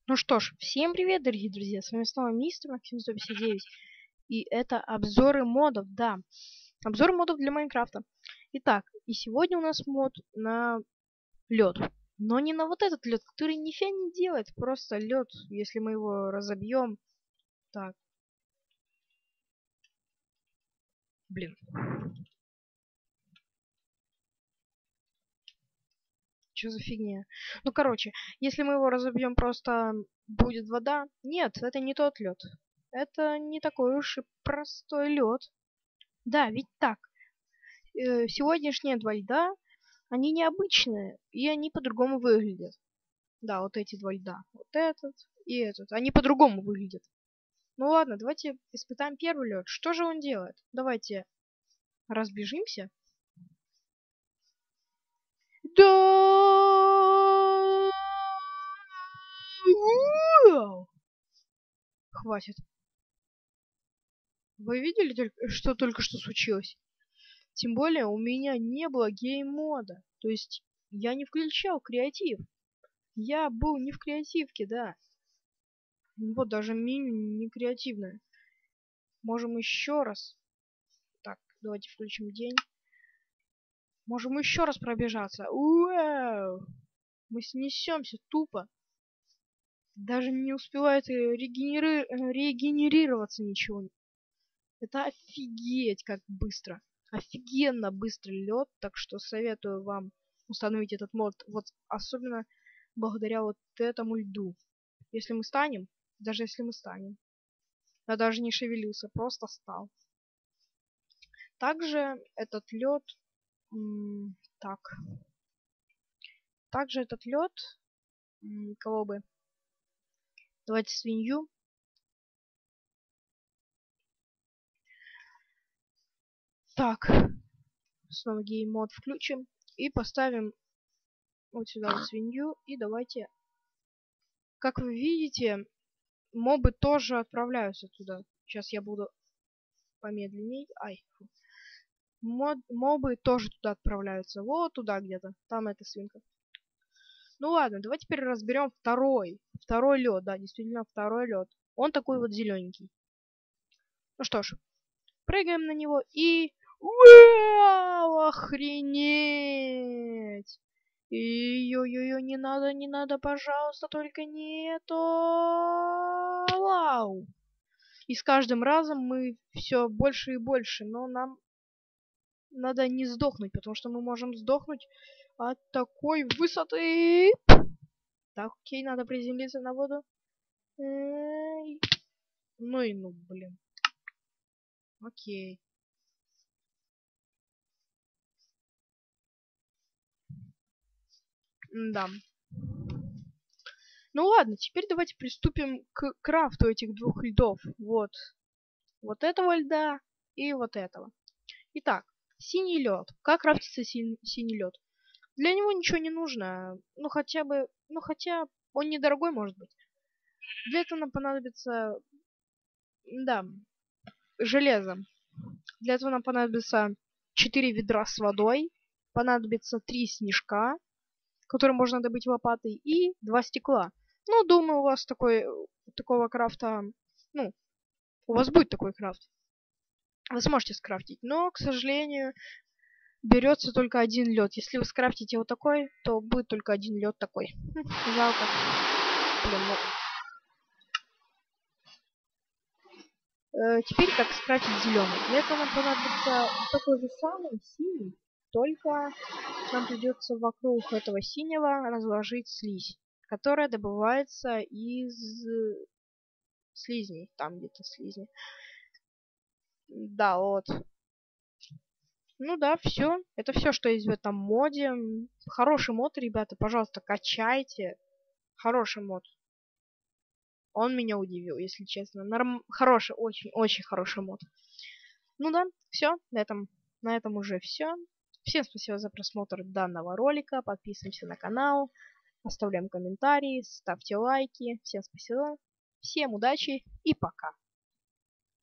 Ну что ж, всем привет, дорогие друзья, с вами снова мистер Максим 159, и это обзоры модов, да, обзор модов для Майнкрафта. Итак, и сегодня у нас мод на лед, но не на вот этот лед, который нифига не делает, просто лед, если мы его разобьем. Так, блин. Что за фигня? Ну, короче, если мы его разобьем, просто будет вода. Нет, это не тот лед. Это не такой уж и простой лед. Да, ведь так. Сегодняшние два льда, они необычные, и они по-другому выглядят. Да, вот эти два льда. Вот этот и этот. Они по-другому выглядят. Ну ладно, давайте испытаем первый лед. Что же он делает? Давайте разбежимся. Да! Хватит. Вы видели, что только что случилось? Тем более у меня не было гейм-мода. То есть я не включал креатив. Я был не в креативке, да. Вот даже меню не креативное. Можем еще раз. Так, давайте включим день. Можем еще раз пробежаться. Уау! Мы снесемся тупо. Даже не успевает регенерироваться ничего. Это офигеть как быстро. Офигенно быстрый лед, так что советую вам установить этот мод. Вот особенно благодаря вот этому льду. Если мы станем, даже если мы станем. Я даже не шевелился, просто стал. Также этот лед... Так. Также этот лед... Кого бы? Давайте свинью. Так. Снова гейм-мод включим. И поставим вот сюда вот свинью. И давайте... Как вы видите, мобы тоже отправляются туда. Сейчас я буду помедленней. Ай. Мобы тоже туда отправляются. Вот туда где-то. Там эта свинка. Ну ладно, давай теперь разберем второй. Второй лед, да, действительно второй лед. Он такой вот зелененький. Ну что ж, прыгаем на него и... Вау, охренеть! Ё-ё-ё, не надо, не надо, пожалуйста, только не это. Вау! И с каждым разом мы все больше и больше, но нам надо не сдохнуть, потому что мы можем сдохнуть от такой высоты. Так, окей, надо приземлиться на воду. Ну и ну, блин. Окей. Да. Ну ладно, теперь давайте приступим к крафту этих двух льдов. Вот. Вот этого льда и вот этого. Итак, синий лед. Как крафтится синий лед? Для него ничего не нужно. Ну хотя бы... Ну хотя он недорогой может быть. Для этого нам понадобится... Да, железо. Для этого нам понадобится 4 ведра с водой. Понадобится 3 снежка, которые можно добыть лопатой, и 2 стекла. Ну, думаю, у вас такого крафта... Ну, у вас будет такой крафт. Вы сможете скрафтить, но, к сожалению, берется только один лед. Если вы скрафтите вот такой, то будет только один лед такой. Жалко. Блин, ну... Теперь как скрафтить зеленый. Для этого нам понадобится такой же самый синий, только нам придется вокруг этого синего разложить слизь, которая добывается из слизней. Там где-то слизни. Да, вот. Ну да, все. Это все, что есть в этом моде. Хороший мод, ребята, пожалуйста, качайте. Хороший мод. Он меня удивил, если честно. Хороший, очень-очень хороший мод. Ну да, все. На этом уже все. Всем спасибо за просмотр данного ролика. Подписываемся на канал. Оставляем комментарии, ставьте лайки. Всем спасибо. Всем удачи и пока.